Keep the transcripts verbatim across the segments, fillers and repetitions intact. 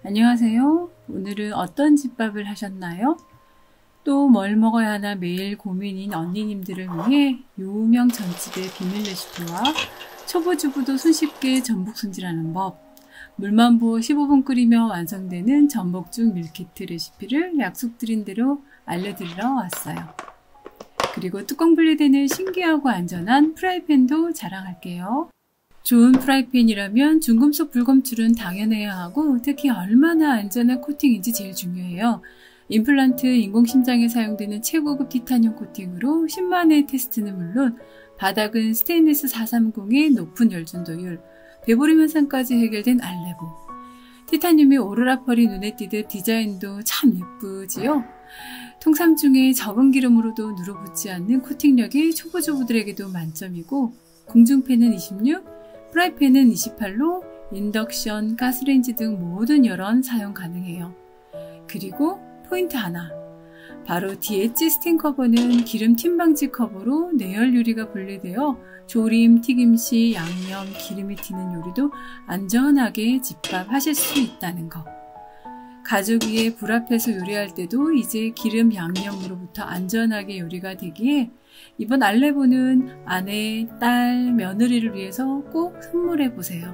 안녕하세요. 오늘은 어떤 집밥을 하셨나요? 또 뭘 먹어야 하나 매일 고민인 언니님들을 위해 유명 전집의 비밀 레시피와 초보주부도 손쉽게 전복 손질하는 법, 물만 부어 십오 분 끓이며 완성되는 전복죽 밀키트 레시피를 약속드린 대로 알려드리러 왔어요. 그리고 뚜껑 분리되는 신기하고 안전한 프라이팬도 자랑할게요. 좋은 프라이팬이라면 중금속 불검출은 당연해야 하고 특히 얼마나 안전한 코팅인지 제일 중요해요. 임플란트 인공심장에 사용되는 최고급 티타늄 코팅으로 십만 회 테스트는 물론 바닥은 스테인리스 사백삼십의 높은 열준도율, 배부림 현상까지 해결된 알레보. 티타늄의 오로라 펄이 눈에 띄듯 디자인도 참 예쁘지요? 통삼 중에 적은 기름으로도 누러붙지 않는 코팅력이 초보주부들에게도 만점이고 궁중팬은 이십육, 프라이팬은 이십팔로 인덕션, 가스레인지 등 모든 열원 사용 가능해요. 그리고 포인트 하나, 바로 디 엣지 스텐 커버는 기름 튄 방지 커버로 내열 유리가 분리되어 조림, 튀김시, 양념, 기름이 튀는 요리도 안전하게 집밥 하실 수 있다는 거. 가족 위에 불 앞에서 요리할 때도 이제 기름 양념으로부터 안전하게 요리가 되기에 이번 알레보는 아내, 딸, 며느리를 위해서 꼭 선물해보세요.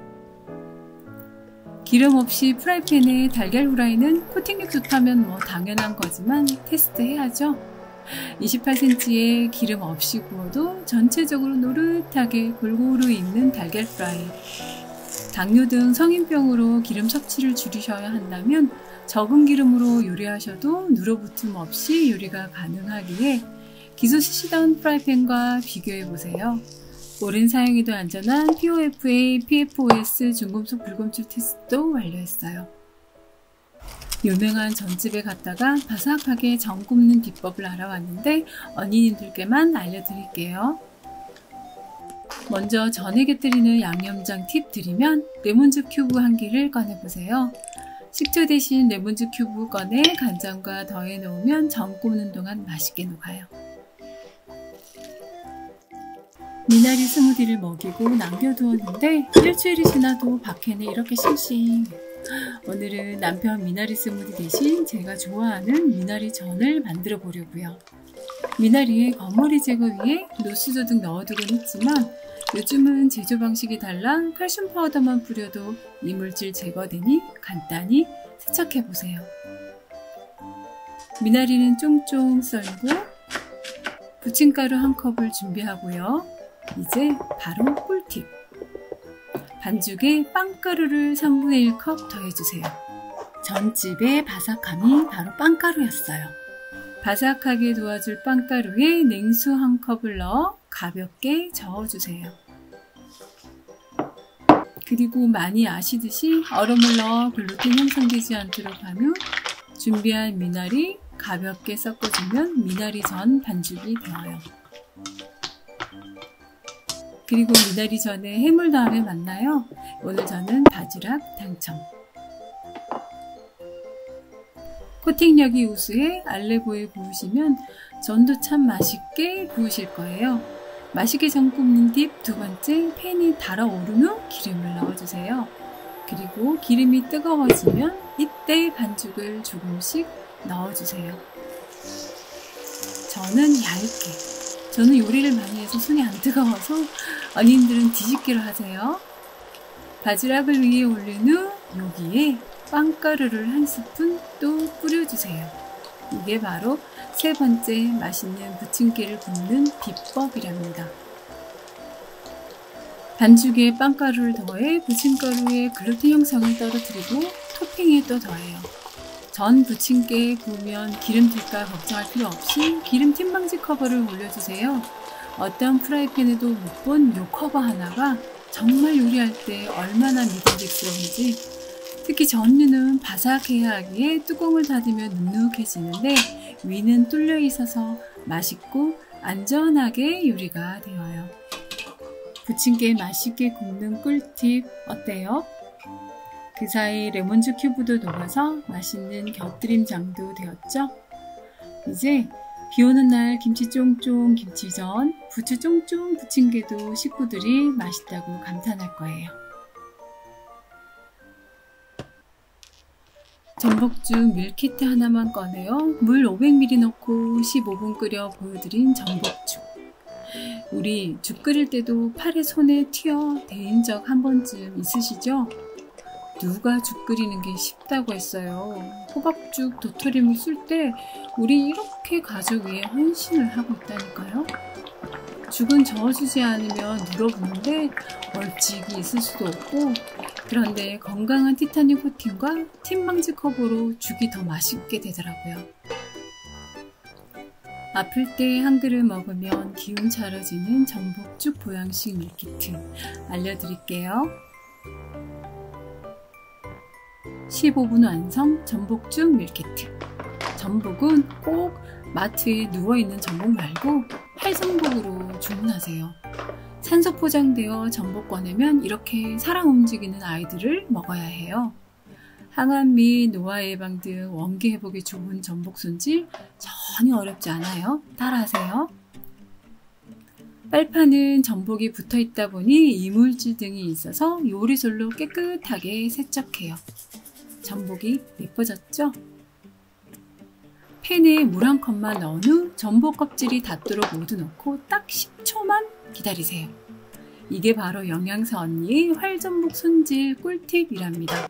기름 없이 프라이팬에 달걀 후라이는 코팅력 좋다면 뭐 당연한 거지만 테스트해야죠. 이십팔 센티미터에 기름 없이 구워도 전체적으로 노릇하게 골고루 익는 달걀 프라이. 당뇨 등 성인병으로 기름 섭취를 줄이셔야 한다면 적은 기름으로 요리하셔도 누러붙음 없이 요리가 가능하기에 기존 쓰시던 프라이팬과 비교해보세요. 오랜 사용에도 안전한 피 오 에프 에이, 피 에프 오 에스 중금속 불검출 테스트도 완료했어요. 유명한 전집에 갔다가 바삭하게 전 굽는 비법을 알아왔는데 언니님들께만 알려드릴게요. 먼저 전에 곁들이는 양념장 팁 드리면 레몬즙 큐브 한 개를 꺼내보세요. 식초 대신 레몬즙 큐브 꺼내 간장과 더해 놓으면 전 굽는 동안 맛있게 녹아요. 미나리 스무디를 먹이고 남겨두었는데 일주일이 지나도 밖에는 이렇게 싱싱. 오늘은 남편 미나리 스무디 대신 제가 좋아하는 미나리 전을 만들어 보려고요. 미나리에 건머리 제거 위에 노수저 등 넣어두곤 했지만 요즘은 제조 방식이 달라 칼슘 파우더만 뿌려도 이물질 제거되니 간단히 세척해보세요. 미나리는 쫑쫑 썰고 부침가루 한 컵을 준비하고요. 이제 바로 꿀팁! 반죽에 빵가루를 삼분의 일 컵 더해주세요. 전집의 바삭함이 바로 빵가루였어요. 바삭하게 도와줄 빵가루에 냉수 한 컵을 넣어 가볍게 저어주세요. 그리고 많이 아시듯이 얼음을 넣어 글루텐 형성되지 않도록 하며 준비한 미나리 가볍게 섞어주면 미나리 전 반죽이 되어요. 그리고 미나리 전에 해물 다음에 만나요. 오늘 저는 바지락 당첨. 코팅력이 우수해 알레보에 구우시면 전도 참 맛있게 구우실 거예요. 맛있게 전 굽는 팁 두 번째, 팬이 달아오른 후 기름을 넣어주세요. 그리고 기름이 뜨거워지면 이때 반죽을 조금씩 넣어주세요. 저는 얇게. 저는 요리를 많이 해서 손이 안 뜨거워서 언니들은 뒤집기로 하세요. 바지락을 위에 올린 후 여기에 빵가루를 한 스푼 또 뿌려주세요. 이게 바로 세 번째 맛있는 부침개를 굽는 비법이랍니다. 반죽에 빵가루를 더해 부침가루에 글루텐 형성을 떨어뜨리고 토핑에 또 더해요. 전 부침개 구우면 기름 튈까 걱정할 필요 없이 기름 튄 방지 커버를 올려주세요. 어떤 프라이팬에도 못 본 요 커버 하나가 정말 요리할 때 얼마나 믿음직스러운지. 특히 전류는 바삭해야 하기에 뚜껑을 닫으면 눅눅해지는데 위는 뚫려 있어서 맛있고 안전하게 요리가 되어요. 부침개 맛있게 굽는 꿀팁 어때요? 그 사이 레몬즙 큐브도 녹아서 맛있는 곁들임장도 되었죠? 이제 비오는 날 김치 쫑쫑 김치전, 부추 쫑쫑 부침개도 식구들이 맛있다고 감탄할 거예요. 전복죽 밀키트 하나만 꺼내어 물 오백 밀리리터 넣고 십오 분 끓여 보여드린 전복죽. 우리 죽 끓일 때도 팔에 손에 튀어 데인 적 한 번쯤 있으시죠? 누가 죽 끓이는 게 쉽다고 했어요. 호박죽 도토리묵 쓸 때 우리 이렇게 가족 위해 헌신을 하고 있다니까요. 죽은 저어주지 않으면 눌어붙는데 멀찍이 있을 수도 없고, 그런데 건강한 티타늄 코팅과 팀방지 커버로 죽이 더 맛있게 되더라고요. 아플 때 한 그릇 먹으면 기운 차려지는 전복죽 보양식 밀키트 알려드릴게요. 십오 분 완성 전복죽 밀키트. 전복은 꼭 마트에 누워있는 전복 말고 활전복으로 주문하세요. 산소 포장되어 전복 꺼내면 이렇게 살아 움직이는 아이들을 먹어야 해요. 항암 및 노화 예방 등 원기 회복에 좋은 전복 손질 전혀 어렵지 않아요. 따라하세요. 빨판은 전복이 붙어 있다 보니 이물질 등이 있어서 요리솔로 깨끗하게 세척해요. 전복이 예뻐졌죠? 팬에 물 한 컵만 넣은 후 전복 껍질이 닿도록 모두 넣고 딱 십 초만 기다리세요. 이게 바로 영양사 언니의 활전복 손질 꿀팁이랍니다.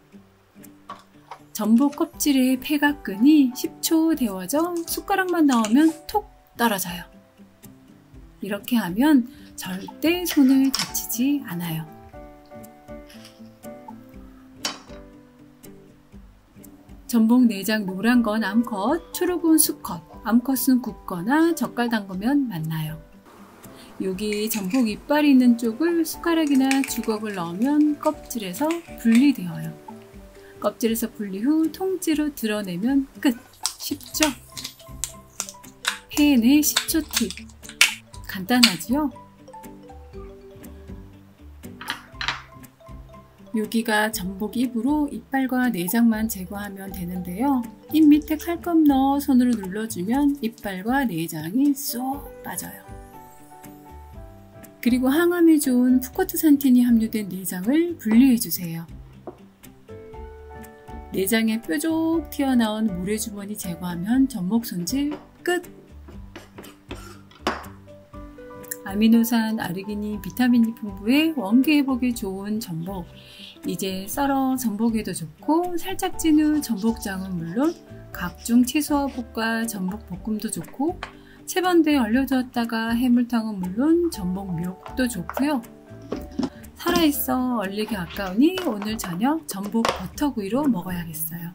전복 껍질의 폐각근이 십 초 데워져 숟가락만 넣으면 톡 떨어져요. 이렇게 하면 절대 손을 다치지 않아요. 전복 내장 노란 건 암컷, 초록은 수컷, 암컷은 굽거나 젓갈 담그면 맞나요. 여기 전복 이빨이 있는 쪽을 숟가락이나 주걱을 넣으면 껍질에서 분리되어요. 껍질에서 분리 후 통째로 드러내면 끝! 쉽죠? 팬의 십 초 팁. 간단하지요? 여기가 전복 입으로 이빨과 내장만 제거하면 되는데요. 입 밑에 칼컵 넣어 손으로 눌러주면 이빨과 내장이 쏙 빠져요. 그리고 항암에 좋은 푸코트산틴이 함유된 내장을 분리해주세요. 내장에 뾰족 튀어나온 모래주머니 제거하면 전복 손질 끝! 아미노산, 아르기닌, 비타민이 풍부해 원기 회복에 좋은 전복. 이제 썰어 전복에도 좋고, 살짝 찐 후 전복장은 물론 각종 채소와 볶아 전복 볶음도 좋고, 채반대에 얼려두었다가 해물탕은 물론 전복 미역국도 좋고요. 살아있어 얼리기 아까우니 오늘 저녁 전복 버터구이로 먹어야겠어요.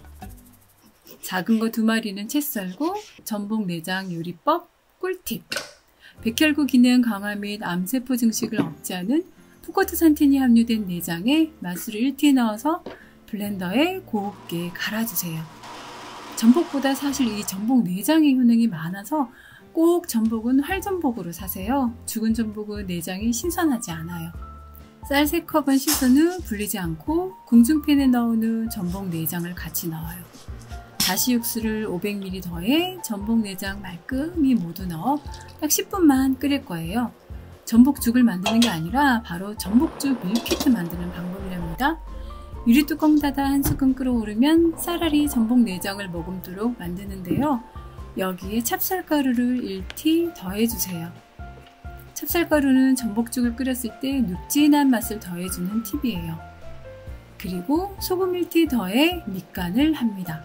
작은 거 두 마리는 채 썰고 전복 내장 요리법 꿀팁. 백혈구 기능 강화 및 암세포 증식을 억제하는 푸코트산틴이 함유된 내장에 맛술을 일 티 넣어서 블렌더에 곱게 갈아주세요. 전복보다 사실 이 전복 내장의 효능이 많아서 꼭 전복은 활전복으로 사세요. 죽은 전복은 내장이 신선하지 않아요. 쌀 세 컵은 씻은 후 불리지 않고 궁중팬에 넣은 후 전복 내장을 같이 넣어요. 다시 육수를 오백 밀리리터 더해 전복 내장 말끔히 모두 넣어 딱 십 분만 끓일 거예요. 전복죽을 만드는 게 아니라 바로 전복죽 밀키트 만드는 방법이랍니다. 유리뚜껑 닫아 한 스푼 끓어오르면 쌀알이 전복 내장을 머금도록 만드는데요. 여기에 찹쌀가루를 일 티 더해주세요. 찹쌀가루는 전복죽을 끓였을 때 눅진한 맛을 더해주는 팁이에요. 그리고 소금 일 티 더해 밑간을 합니다.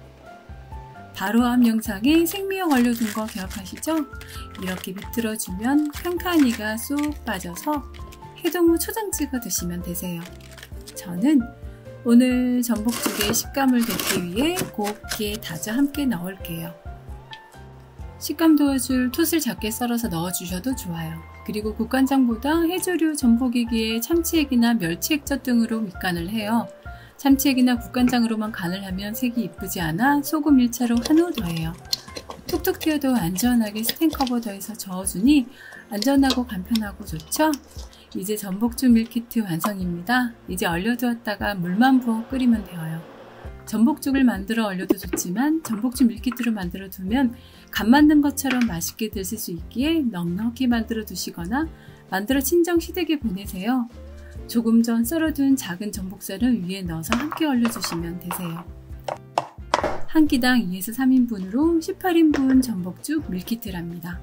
바로 앞 영상에 생미역 얼려둔 거 기억하시죠? 이렇게 비틀어주면 칸칸이가 쏙 빠져서 해동 후 초장 찍어 드시면 되세요. 저는 오늘 전복죽의 식감을 뱉기 위해 곱게 다져 함께 넣을게요. 식감 도와줄 톳을 작게 썰어서 넣어주셔도 좋아요. 그리고 국간장보다 해조류 전복이기에 참치액이나 멸치액젓 등으로 밑간을 해요. 참치액이나 국간장으로만 간을 하면 색이 이쁘지 않아 소금 일 차로 한우 더해요. 툭툭 튀어도 안전하게 스텐 커버 더해서 저어주니 안전하고 간편하고 좋죠? 이제 전복죽 밀키트 완성입니다. 이제 얼려두었다가 물만 부어 끓이면 되어요. 전복죽을 만들어 얼려도 좋지만 전복죽 밀키트로 만들어 두면 간 만든 것처럼 맛있게 드실 수 있기에 넉넉히 만들어 두시거나 만들어 친정 시댁에 보내세요. 조금 전 썰어둔 작은 전복살을 위에 넣어서 함께 얼려주시면 되세요. 한 끼당 이에서 삼 인분으로 십팔 인분 전복죽 밀키트랍니다.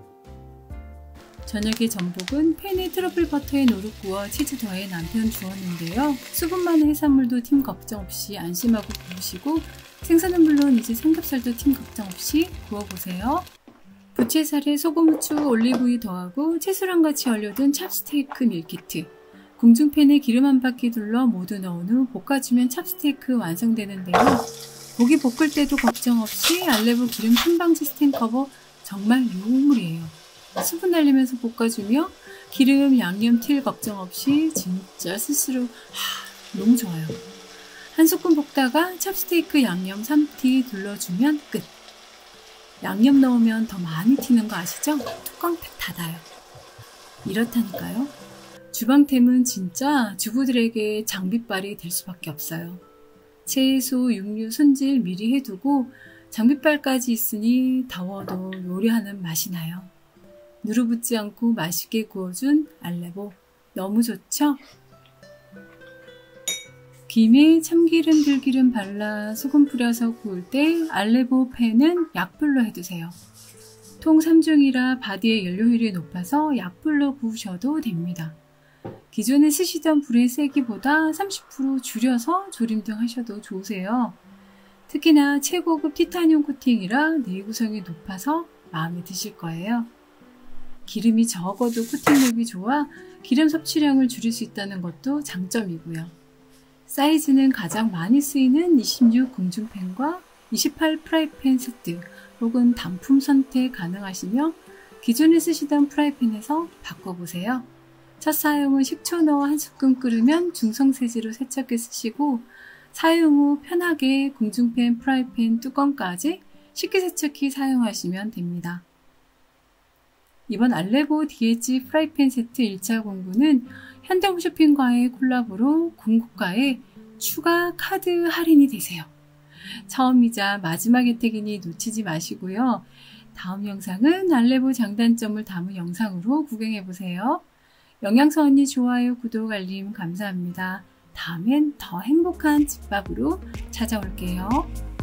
저녁에 전복은 팬에 트러플 버터에 노루 구워 치즈 더해 남편 주었는데요. 수분 많은 해산물도 팀 걱정 없이 안심하고 구우시고 생선은 물론 이제 삼겹살도 팀 걱정 없이 구워보세요. 부채살에 소금, 후추, 올리브유 더하고 채소랑 같이 얼려둔 찹스테이크 밀키트. 궁중팬에 기름 한 바퀴 둘러 모두 넣은 후 볶아주면 찹스테이크 완성되는데요. 고기 볶을 때도 걱정 없이 알레보 기름 핀방지 스텐 커버 정말 요물이에요. 수분 날리면서 볶아주며 기름, 양념, 틸 걱정 없이 진짜 스스로 하, 너무 좋아요. 한 스푼 볶다가 찹스테이크 양념 삼 티 둘러주면 끝. 양념 넣으면 더 많이 튀는 거 아시죠? 뚜껑 탁 닫아요. 이렇다니까요. 주방템은 진짜 주부들에게 장비빨이 될 수밖에 없어요. 채소, 육류, 손질 미리 해두고 장비빨까지 있으니 더워도 요리하는 맛이 나요. 누르붙지 않고 맛있게 구워준 알레보 너무 좋죠? 김에 참기름, 들기름 발라 소금 뿌려서 구울 때 알레보 팬은 약불로 해두세요. 통 삼 중이라 바디의 연료율이 높아서 약불로 구우셔도 됩니다. 기존에 쓰시던 불의 세기보다 삼십 퍼센트 줄여서 조림 등 하셔도 좋으세요. 특히나 최고급 티타늄 코팅이라 내구성이 높아서 마음에 드실 거예요. 기름이 적어도 코팅력이 좋아 기름 섭취량을 줄일 수 있다는 것도 장점이고요. 사이즈는 가장 많이 쓰이는 이십육 궁중팬과 이십팔 프라이팬 세트 혹은 단품 선택 가능하시며 기존에 쓰시던 프라이팬에서 바꿔보세요. 첫 사용은 식초 넣어 한 스푼 끓으면 중성세제로 세척해 쓰시고 사용 후 편하게 궁중팬, 프라이팬 뚜껑까지 식기세척기 사용하시면 됩니다. 이번 알레보 디에이치 프라이팬 세트 일 차 공구는 현대홈쇼핑과의 콜라보로 궁극가에 추가 카드 할인이 되세요. 처음이자 마지막 혜택이니 놓치지 마시고요. 다음 영상은 알레보 장단점을 담은 영상으로 구경해보세요. 영양소 언니 좋아요, 구독, 알림 감사합니다. 다음엔 더 행복한 집밥으로 찾아올게요.